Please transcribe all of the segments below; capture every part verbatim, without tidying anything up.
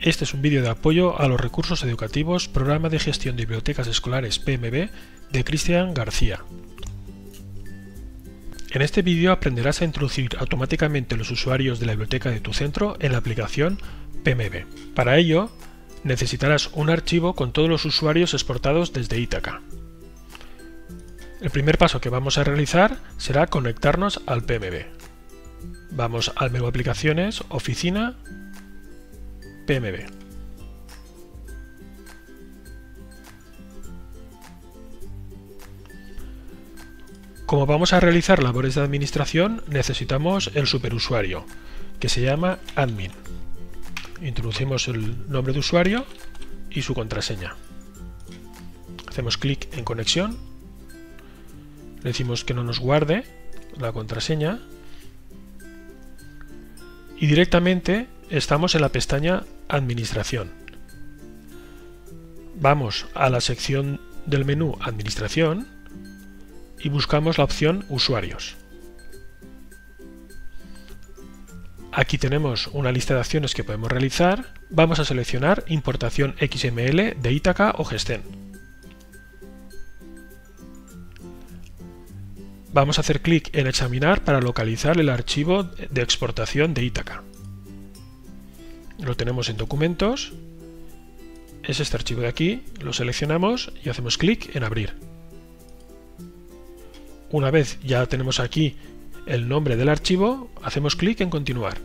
Este es un vídeo de apoyo a los recursos educativos Programa de Gestión de Bibliotecas Escolares P M B de Cristian García. En este vídeo aprenderás a introducir automáticamente los usuarios de la biblioteca de tu centro en la aplicación P M B. Para ello, necesitarás un archivo con todos los usuarios exportados desde Ítaca. El primer paso que vamos a realizar será conectarnos al P M B. Vamos al menú Aplicaciones, Oficina, P M B. Como vamos a realizar labores de administración, necesitamos el superusuario, que se llama admin. Introducimos el nombre de usuario y su contraseña. Hacemos clic en conexión, le decimos que no nos guarde la contraseña y directamente estamos en la pestaña Administración. Vamos a la sección del menú Administración y buscamos la opción Usuarios. Aquí tenemos una lista de acciones que podemos realizar. Vamos a seleccionar Importación X M L de Ítaca o Gesten. Vamos a hacer clic en Examinar para localizar el archivo de exportación de Ítaca. Lo tenemos en Documentos. Es este archivo de aquí. Lo seleccionamos y hacemos clic en Abrir. Una vez ya tenemos aquí el nombre del archivo, hacemos clic en Continuar.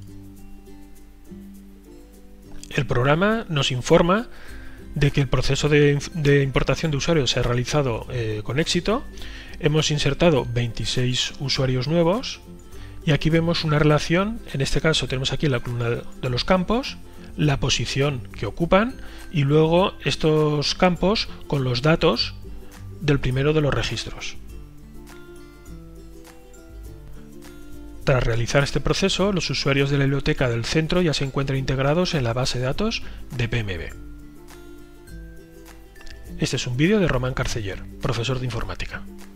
El programa nos informa de que el proceso de, de importación de usuarios se ha realizado eh, con éxito. Hemos insertado veintiséis usuarios nuevos y aquí vemos una relación. En este caso tenemos aquí la columna de los campos, la posición que ocupan y luego estos campos con los datos del primero de los registros. Tras realizar este proceso, los usuarios de la biblioteca del centro ya se encuentran integrados en la base de datos de P M B. Este es un vídeo de Román Carceller, profesor de informática.